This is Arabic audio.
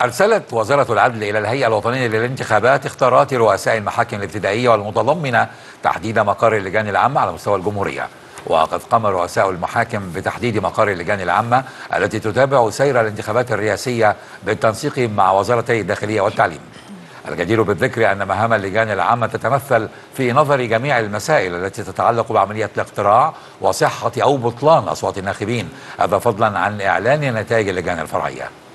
أرسلت وزارة العدل إلى الهيئة الوطنية للانتخابات اختيارات رؤساء المحاكم الابتدائية والمتضمنة تحديد مقر اللجان العامة على مستوى الجمهورية. وقد قام رؤساء المحاكم بتحديد مقر اللجان العامة التي تتابع سير الانتخابات الرئاسية بالتنسيق مع وزارتي الداخلية والتعليم. الجدير بالذكر أن مهام اللجان العامة تتمثل في نظر جميع المسائل التي تتعلق بعملية الاقتراع وصحة أو بطلان أصوات الناخبين، هذا فضلا عن إعلان نتائج اللجان الفرعية.